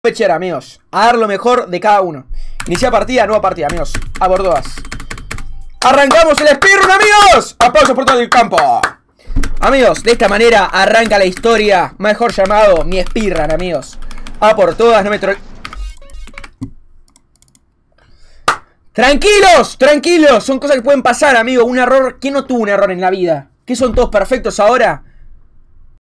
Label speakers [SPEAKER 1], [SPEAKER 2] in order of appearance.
[SPEAKER 1] pechera, amigos. A dar lo mejor de cada uno. Inicia partida, nueva partida, amigos. A por todas. ¡Arrancamos el speedrun, amigos! Aplausos por todo el campo. Amigos, de esta manera arranca la historia, mejor llamado mi speedrun, amigos. A por todas, no me Tranquilos, tranquilos. Son cosas que pueden pasar, amigo. Un error. ¿Quién no tuvo un error en la vida? ¿Qué son todos perfectos ahora?